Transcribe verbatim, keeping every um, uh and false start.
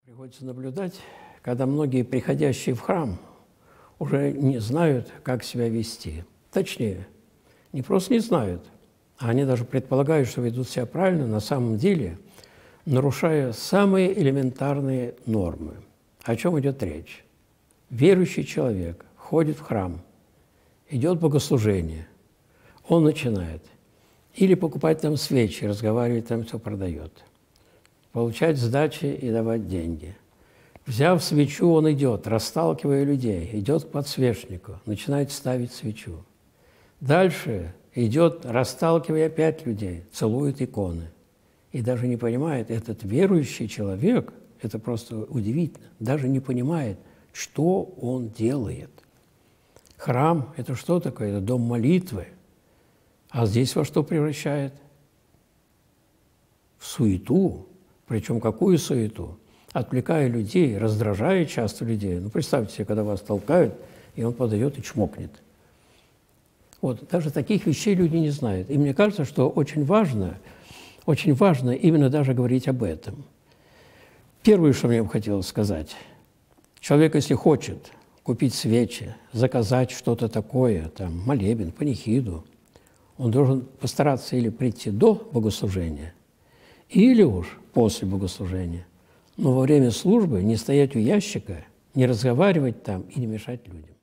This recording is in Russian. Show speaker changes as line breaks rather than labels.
Приходится наблюдать, когда многие приходящие в храм уже не знают, как себя вести. Точнее, не просто не знают, а они даже предполагают, что ведут себя правильно, на самом деле нарушая самые элементарные нормы. О чем идет речь? Верующий человек ходит в храм, идет богослужение, он начинает или покупать там свечи, разговаривать, там все продает, получать сдачи и давать деньги. Взяв свечу, он идет, расталкивая людей, идет к подсвечнику, начинает ставить свечу. Дальше идет, расталкивая опять людей, целует иконы. И даже не понимает, этот верующий человек, это просто удивительно, даже не понимает, что он делает. Храм – это что такое? Это дом молитвы. А здесь во что превращает? В суету. Причем какую суету? Отвлекая людей, раздражая часто людей. Ну, представьте себе, когда вас толкают, и он подает и чмокнет. Вот, даже таких вещей люди не знают. И мне кажется, что очень важно, очень важно именно даже говорить об этом. Первое, что мне бы хотелось сказать. Человек, если хочет купить свечи, заказать что-то такое, там, молебен, панихиду, он должен постараться или прийти до богослужения, или уж после богослужения. Но во время службы не стоять у ящика, не разговаривать там и не мешать людям.